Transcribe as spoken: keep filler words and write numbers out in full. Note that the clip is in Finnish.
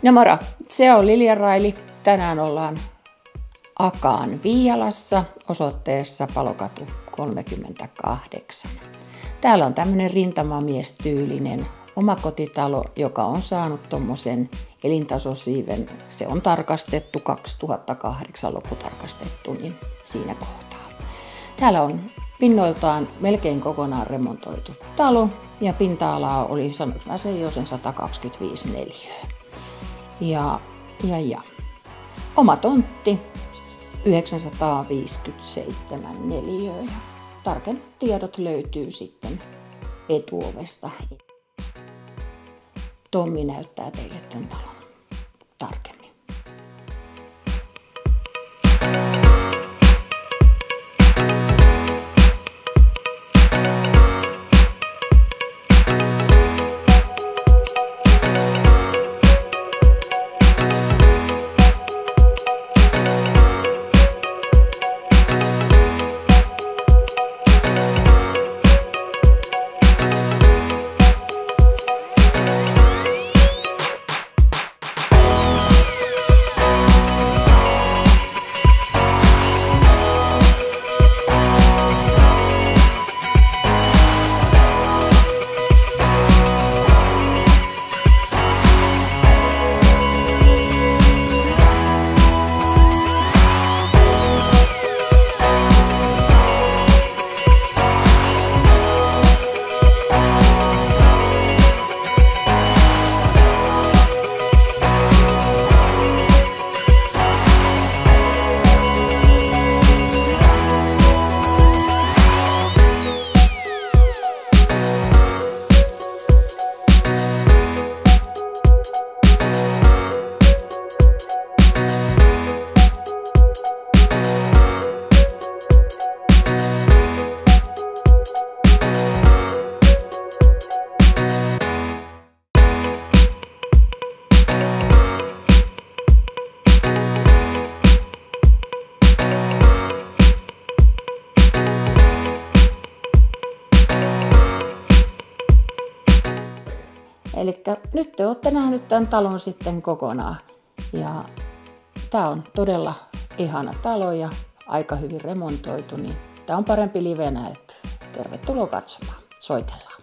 No moro, se on Lilja Raili. Tänään ollaan Akaan Viialassa osoitteessa Palokatu kolmekymmentäkahdeksan. Täällä on tämmöinen rintamamiestyylinen omakotitalo, joka on saanut tommosen elintasosiiven. Se on tarkastettu kaksituhattakahdeksan lopputarkastettu, niin siinä kohtaa. Täällä on pinnoiltaan melkein kokonaan remontoitu talo ja pinta-alaa oli, sanoinko mä sen jo sen sata kaksikymmentäviisi neliöä. Ja, ja, ja. Oma tontti yhdeksänsataaviisikymmentäseitsemän neliöä. Ja tarkemmat tiedot löytyy sitten etuovesta. Tommi näyttää teille tämän talon tarkemmin. Eli nyt te olette nähnyt tämän talon sitten kokonaan. Ja tämä on todella ihana talo ja aika hyvin remontoitu, niin tämä on parempi livenä, että tervetuloa katsomaan. Soitellaan.